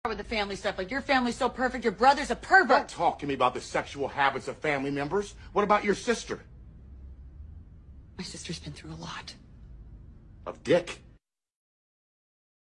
with the family stuff. Like, your family's so perfect, your brother's a pervert. Don't talk to me about the sexual habits of family members. What about your sister? My sister's been through a lot. Of dick?